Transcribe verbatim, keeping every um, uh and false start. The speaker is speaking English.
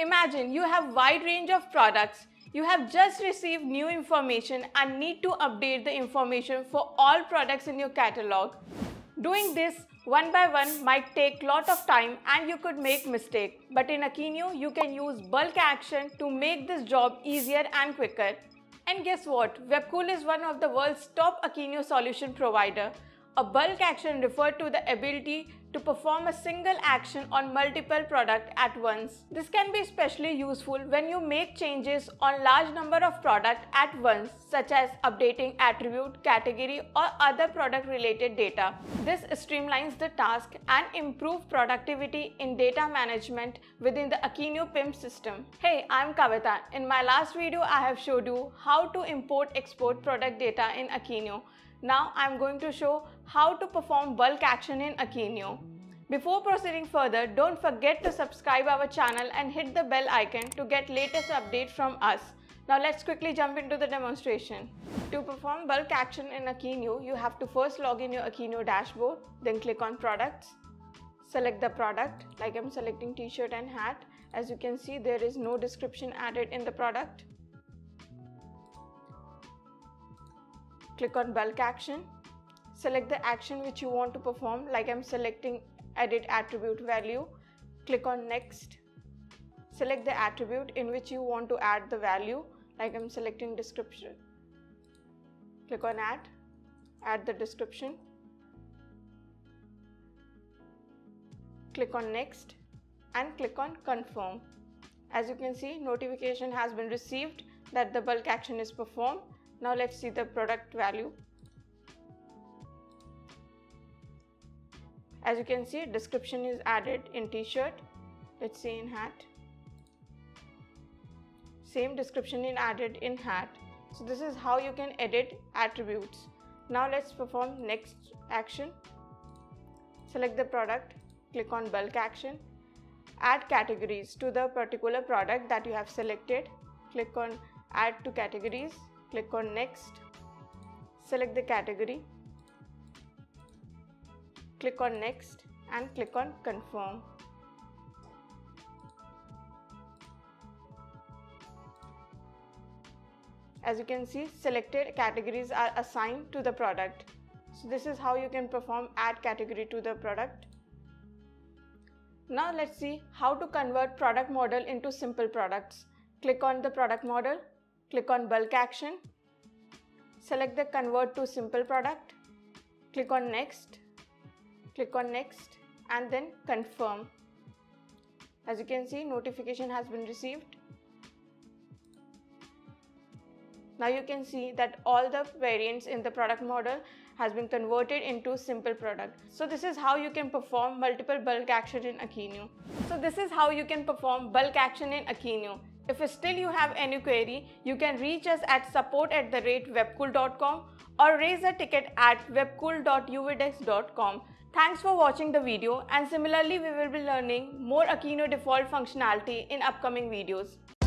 Imagine you have wide range of products. You have just received new information and need to update the information for all products in your catalog. Doing this one by one might take lot of time and you could make mistake. But in Akeneo, you can use bulk action to make this job easier and quicker. And guess what? Webcool is one of the world's top Akeneo solution provider. A bulk action refers to the ability to perform a single action on multiple products at once. This can be especially useful when you make changes on large number of products at once, such as updating attribute, category or other product related data. This streamlines the task and improves productivity in data management within the Akeneo P I M system. Hey, I'm Kavita. In my last video, I have showed you how to import export product data in Akeneo. Now I'm going to show how to perform bulk action in Akeneo. Before proceeding further, don't forget to subscribe our channel and hit the bell icon to get latest update from us. Now let's quickly jump into the demonstration. To perform bulk action in Akeneo, you have to first log in your Akeneo dashboard, then click on products. Select the product, like I'm selecting t-shirt and hat. As you can see, there is no description added in the product. Click on bulk action. Select the action which you want to perform, like I'm selecting edit attribute value. Click on next. Select the attribute in which you want to add the value, like I'm selecting description. Click on add. Add the description. Click on next and click on confirm. As you can see, notification has been received that the bulk action is performed. Now let's see the product value. As you can see, description is added in t-shirt. Let's see in hat. Same description is added in hat. So this is how you can edit attributes. Now let's perform next action. Select the product, click on bulk action. Add categories to the particular product that you have selected. Click on add to categories. Click on next. Select the category. Click on next and click on confirm. As you can see, selected categories are assigned to the product. So this is how you can perform add category to the product. Now let's see how to convert product model into simple products. Click on the product model. Click on bulk action. Select the convert to simple product. Click on next. Click on next and then confirm. As you can see, notification has been received. Now you can see that all the variants in the product model has been converted into simple product. So this is how you can perform multiple bulk action in Akeneo. So this is how you can perform bulk action in Akeneo. If still you have any query, you can reach us at support at the rate webcool dot com or raise a ticket at webcool dot u v dex dot com. Thanks for watching the video, and similarly we will be learning more Akeneo default functionality in upcoming videos.